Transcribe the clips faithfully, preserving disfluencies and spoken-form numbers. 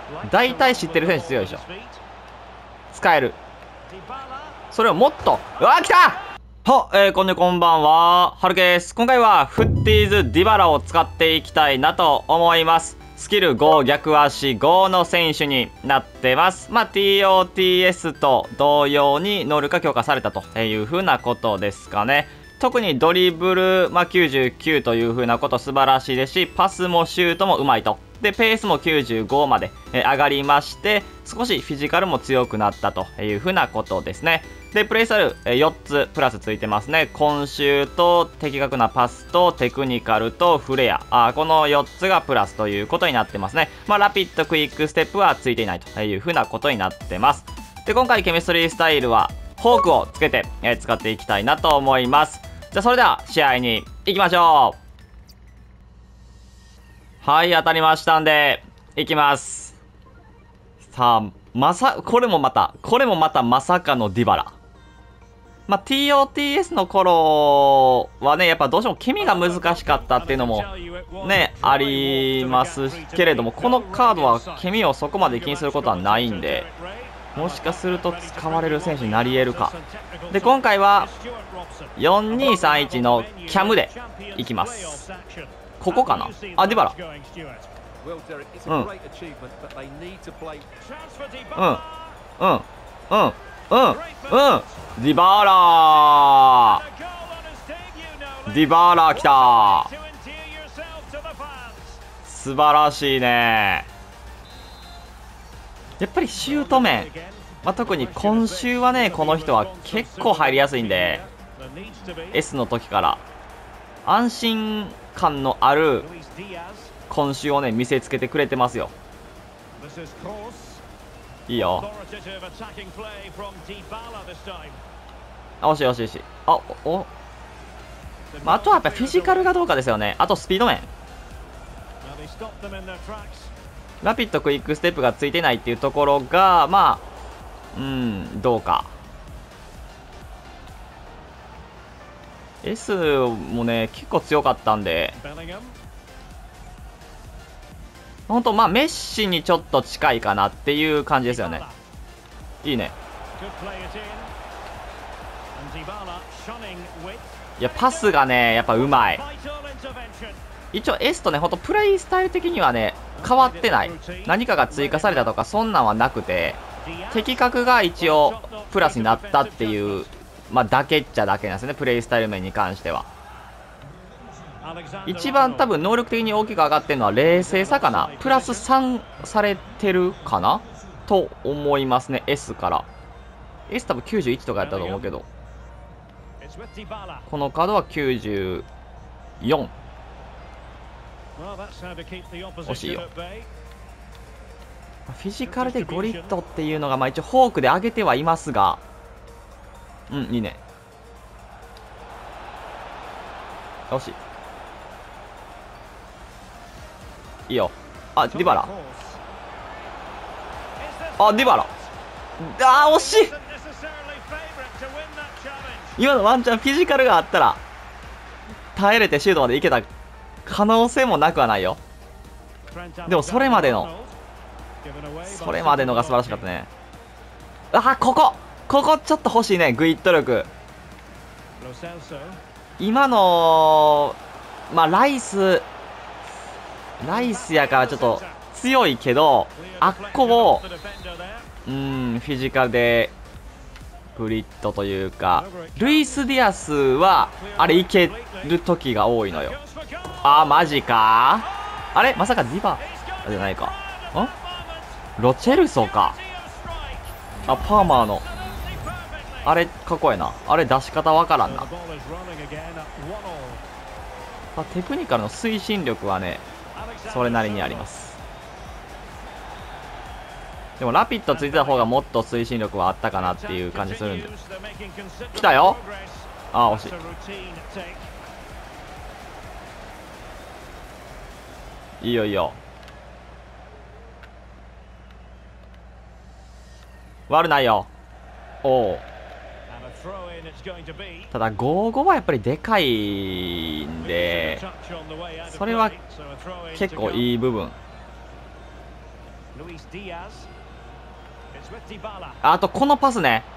大体知ってる選手強いでしょ。使える。それをもっと、うわー来たは、えー、こんにこんばんは、はるけです。今回はフッティーズディバラを使っていきたいなと思います。スキルご逆足ごの選手になってます。まあ ティーオーティーエス と同様に能力が強化されたという風なことですかね。特にドリブル、まあ、きゅうじゅうきゅうという風なこと素晴らしいですし、パスもシュートもうまいと。で、ペースもきゅうじゅうごまで上がりまして、少しフィジカルも強くなったという風なことですね。で、プレイスタイルよっつプラスついてますね。コンシューと的確なパスとテクニカルとフレア。あこのよっつがプラスということになってますね。まあ、ラピッドクイックステップはついていないという風なことになってます。で、今回ケミストリースタイルはホークをつけて使っていきたいなと思います。じゃあそれでは試合に行きましょう。はい、当たりましたんで行きます。さあまさこれもまたこれもまたまさかのディバラ。まあ ティーオーティーエス の頃はねやっぱどうしてもケミが難しかったっていうのもねありますけれども、このカードはケミをそこまで気にすることはないんで、もしかすると使われる選手になり得るか。で、今回はよんにさんいちのキャムでいきます。ここかなあ、ディバラ。うん。うん。うん。うん。うん。うん。うん。ディバラーディバラー来た。素晴らしいね。やっぱりシュート面、まあ、特に今週はねこの人は結構入りやすいんで S の時から安心感のある今週をね見せつけてくれてますよ。いいよ。あ惜しい惜しい惜しい。あお、まあ、あとはやっぱフィジカルがどうかですよね。あとスピード面、ラピッドクイックステップがついてないっていうところがまあうんどうか。 S もね結構強かったんで本当まあメッシにちょっと近いかなっていう感じですよね。いいね。いやパスがねやっぱうまい。一応 S とねほんとプレイスタイル的にはね変わってない、何かが追加されたとかそんなんはなくて、的確が一応プラスになったっていうまあだけっちゃだけなんですね、プレイスタイル面に関しては。一番多分能力的に大きく上がってるのは冷静さかな。プラスさんされてるかなと思いますね。 S から S 多分きゅうじゅういちとかやったと思うけど、このカードはきゅうじゅうよん。惜しいよ。フィジカルでごリットっていうのがまあ一応フォークで上げてはいますが、うんいいね。惜しい。いいよ。あディバラ、あディバラ、あー惜しい。今のワンチャンフィジカルがあったら耐えれてシュートまでいけた可能性もなくはないよ。でもそれまでのそれまでのが素晴らしかったね。あここここちょっと欲しいね、グイッと力。今のまあライスライスやからちょっと強いけど、あっこをうーんフィジカルでグリッドというか、ルイス・ディアスはあれいける時が多いのよ。あーマジかー。あれまさかディバじゃないか。んロチェルソか。あパーマーのあれかっこええな。あれ出し方わからんな。あテクニカルの推進力はねそれなりにあります。でもラピッドついてた方がもっと推進力はあったかなっていう感じするんで。来たよ。あー惜しい。いいよいいよ。悪ないよ。おお。ただごごはやっぱりでかいんで、それは結構いい部分。 あとこのパスね。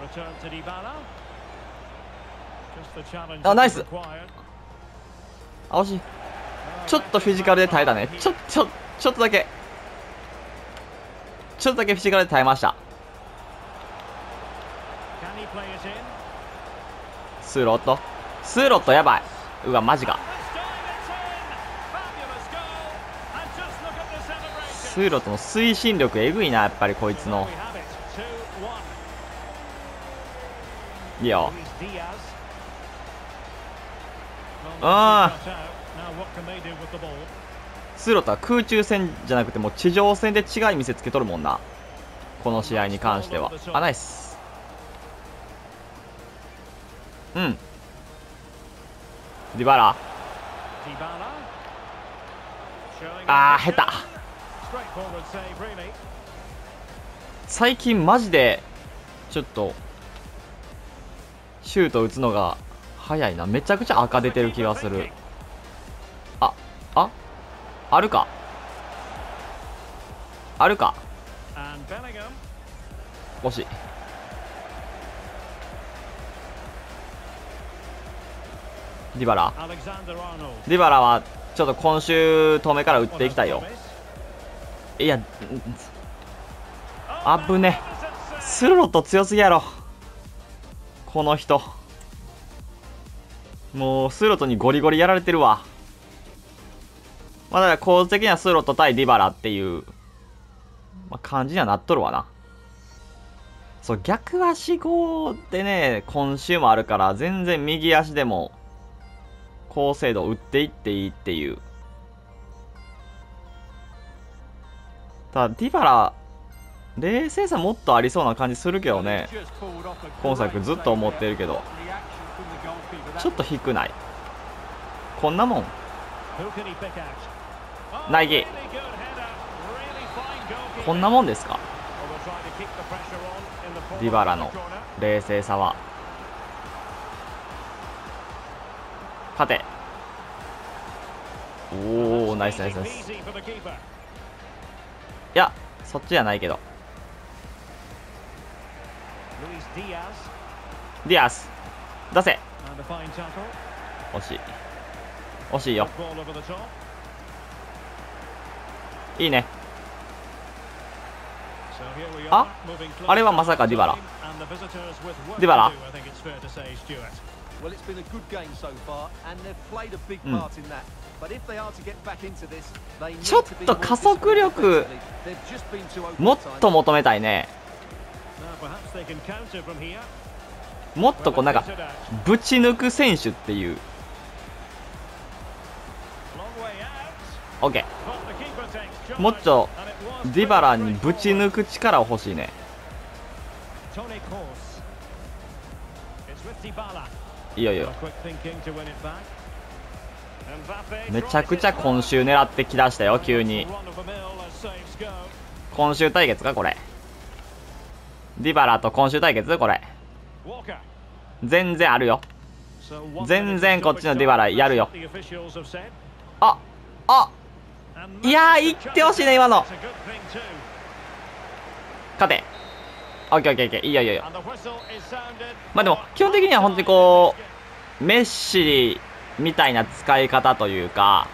あ、ナイス。あ、惜しい。ちょっとフィジカルで耐えたね。ちょちょちょっとだけちょっとだけフィジカルで耐えました。スーロットスーロットやばい。うわマジか。スーロットの推進力えぐいな、やっぱりこいつの。いいよ。ああ、スーロットは空中戦じゃなくてもう地上戦で違い見せつけとるもんな、この試合に関しては。あ、ナイス。うん、ディバラ。あー、下手。最近マジでちょっとシュート打つのが早いな。めちゃくちゃ赤出てる気がする。あああるかあるか。惜しい。ディバラディバラはちょっと今週遠目から打っていきたいよ。いや、あぶね。スルロット強すぎやろこの人。もうスルロットにゴリゴリやられてるわ。まあだから構図的にはスルロット対ディバラっていう、まあ、感じにはなっとるわな。そう、逆足号でね今週もあるから、全然右足でも高精度打っていっていいっていう。ただディバラ冷静さもっとありそうな感じするけどね。今作ずっと思ってるけどちょっと低くない？こんなもんナイキこんなもんですか？ディバラの冷静さは。勝て。おお、ナイスナイスナイス。いや、そっちじゃないけど。ディアス出せ。惜しい惜しいよ。いいね。あ、あれはまさかディバラ。ディバラ。うん、ちょっと加速力もっと求めたいね。もっとこうなんかぶち抜く選手っていう。 OK。 もっとディバラにぶち抜く力を欲しいね。いいよいいよ。めちゃくちゃ今週狙ってきだしたよ急に。今週対決かこれ。ディバラと今週対決これ。全然あるよ。全然こっちのディバラやるよ。ああ、いやー、いってほしいね今の。勝て。オッケーオッケーオッケー、いいよいいよ。まあでも基本的には本当にこうメッシみたいな使い方というか、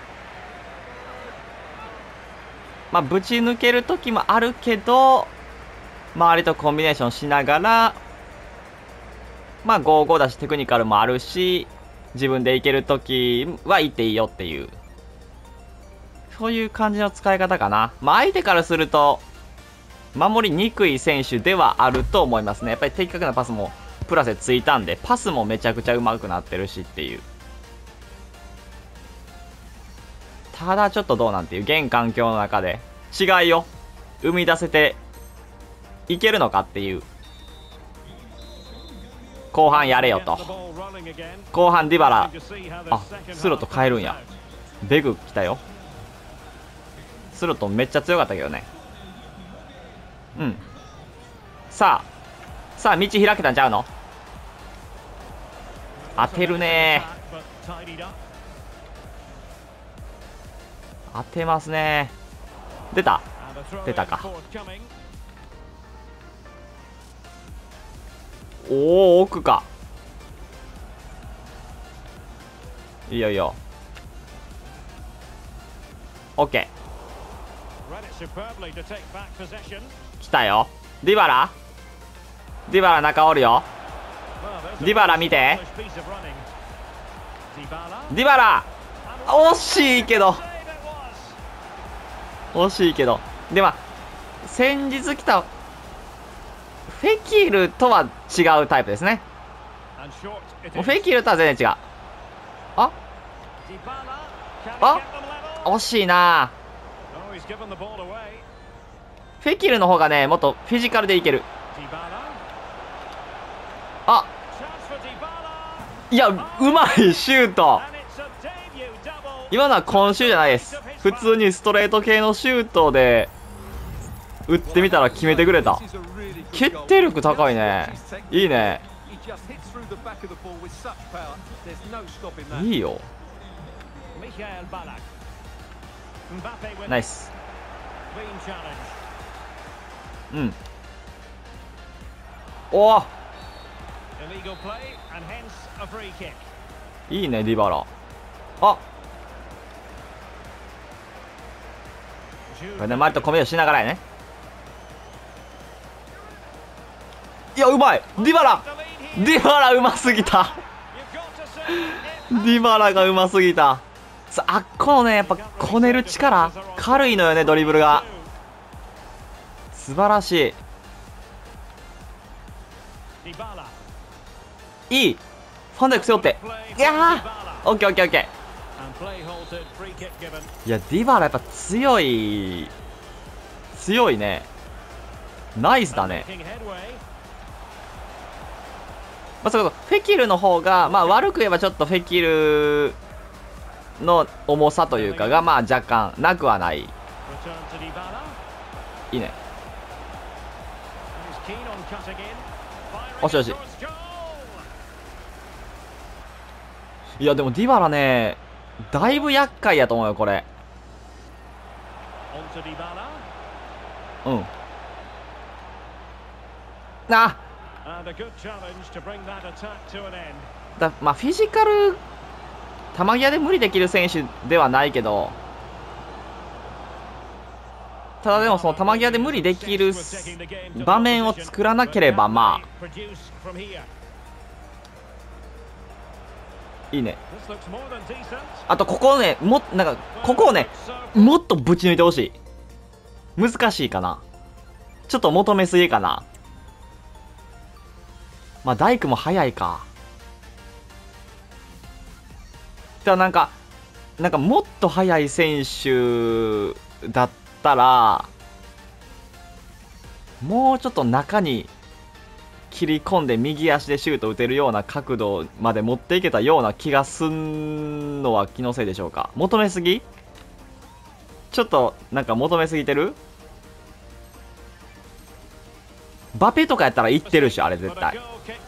まあぶち抜ける時もあるけど周りとコンビネーションしながら、まあごーごーだしテクニカルもあるし、自分でいける時は行っていいよっていう、そういう感じの使い方かな。まあ相手からすると守りにくい選手ではあると思いますね。やっぱり的確なパスもプラスでついたんで、パスもめちゃくちゃ上手くなってるしっていう。ただちょっとどうなんていう、現環境の中で違いを生み出せていけるのかっていう。後半やれよと。後半ディバラ、あ、スロット変えるんや。ベグ来たよ。スロットめっちゃ強かったけどね。うん。さあさあ道開けたんちゃうの。当てるねー。当てますねー。出た。 出たか。おお、奥か。いいよいいよ。オッケー。来たよ。ディバラディバラ中おるよ。ディバラ見て。ディバラ惜しいけど惜しいけどで、まあ先日来たフェキルとは違うタイプですね。もうフェキルとは全然違う。ああ惜しいな。フェキルの方がねもっとフィジカルでいける。あいや、うまいシュート。今のは今週じゃないです。普通にストレート系のシュートで打ってみたら決めてくれた。決定力高いね。いいね。いいよ。ナイス。うん。おおいいねディバラ。あこれね周りとコミュニしながらやね。いやうまいディバラディバラうますぎたディバラがうますぎた。さあっこのねやっぱこねる力軽いのよね。ドリブルが素晴らしい。いいファンダイク背負って。いやーオッケーオッケーオッケー。いやディバラやっぱ強い強いね。ナイスだね。まあ、それこそフェキルの方がまあ悪く言えばちょっとフェキルの重さというかがまあ若干なくはない。いいね。おしよし。いやでもディバラねだいぶ厄介やと思うよこれ。うんあだまあフィジカル球際で無理できる選手ではないけど、ただでもその球際で無理できる場面を作らなければまあいいね。あとここをねもなんかここをねもっとぶち抜いてほしい。難しいかな。ちょっと求めすぎかな。まあ大工も早いか。ただなんかなんかもっと速い選手だったらもうちょっと中に切り込んで右足でシュート打てるような角度まで持っていけたような気がすんのは気のせいでしょうか。求めすぎちょっとなんか求めすぎてる。バペとかやったらいってるしあれ絶対。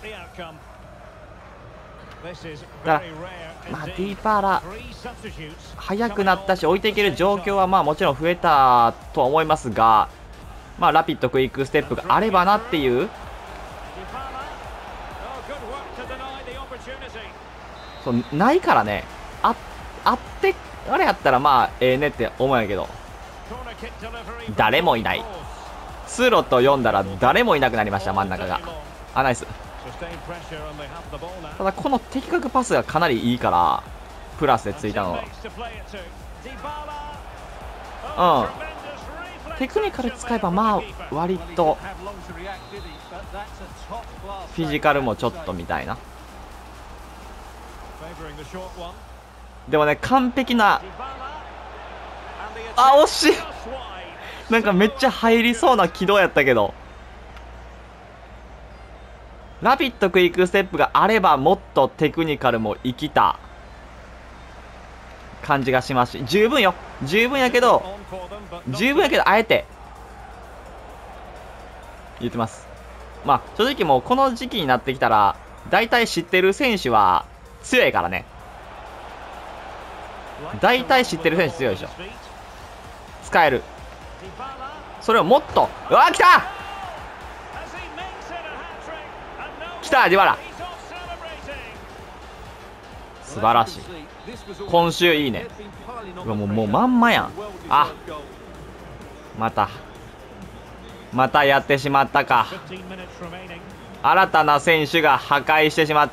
だからまあディバラ速くなったし置いていける状況はまあもちろん増えたとは思いますが、まあラピッドクイックステップがあればなっていう。そうないからね。ああってあれやったらまあええねって思うんやけど誰もいない。通路と読んだら誰もいなくなりました真ん中が。あナイス。ただこの的確パスがかなりいいからプラスでついたのはうんテクニカル使えばまあ割とフィジカルもちょっとみたいな。でもね完璧なあ惜しいなんかめっちゃ入りそうな軌道やったけどラピッドクイックステップがあればもっとテクニカルも生きた感じがしますし十分よ十分やけど十分やけどあえて言ってます。まあ正直もうこの時期になってきたら大体知ってる選手は強いからね。大体知ってる選手強いでしょ。使えるそれをもっと、うわ、来た来た、ディバラ。素晴らしい。今週いいね。もうもうまんまやん。あ、またまたやってしまったか。新たな選手が破壊してしまった。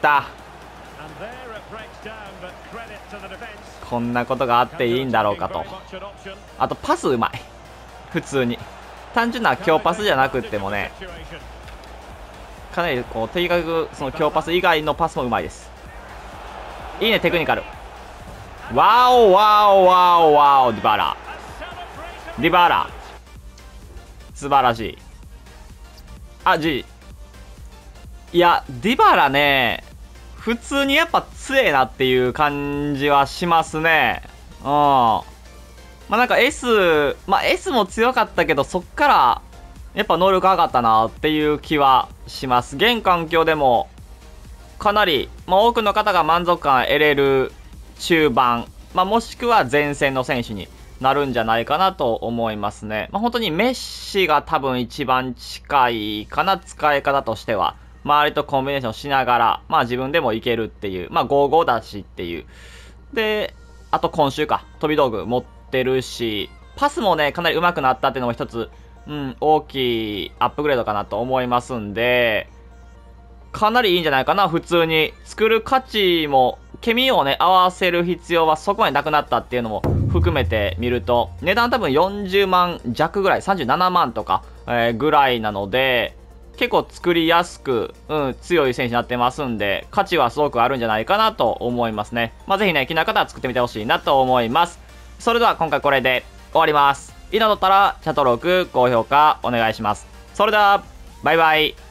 こんなことがあっていいんだろうかと。あとパスうまい。普通に単純な強パスじゃなくってもね、かなりこうとにかくその強パス以外のパスもうまいです。いいね、テクニカル。ワオワオワオワオ、ディバラディバラ素晴らしい。あ、G。いや、ディバラね、普通にやっぱ強えなっていう感じはしますね。うん。まあなんか S、まあ S も強かったけど、そっからやっぱ能力上がったなっていう気はします。現環境でもかなり、まあ、多くの方が満足感得れる中盤、まあ、もしくは前線の選手になるんじゃないかなと思いますね。まあ、本当にメッシが多分一番近いかな、使い方としては。周りとコンビネーションしながら、まあ自分でもいけるっていう、まあごたいごだしっていう。で、あと今週か、飛び道具持ってるし、パスもね、かなり上手くなったっていうのも一つ、うん、大きいアップグレードかなと思いますんで、かなりいいんじゃないかな。普通に作る価値もケミをね合わせる必要はそこまでなくなったっていうのも含めてみると、値段多分よんじゅうまん弱ぐらい、さんじゅうななまんとか、えー、ぐらいなので、結構作りやすく、うん、強い選手になってますんで、価値はすごくあるんじゃないかなと思いますね。まあ、ぜひね、気になる方は作ってみてほしいなと思います。それでは今回これで終わります。いいなとったらチャンネル登録、高評価お願いします。それではバイバイ。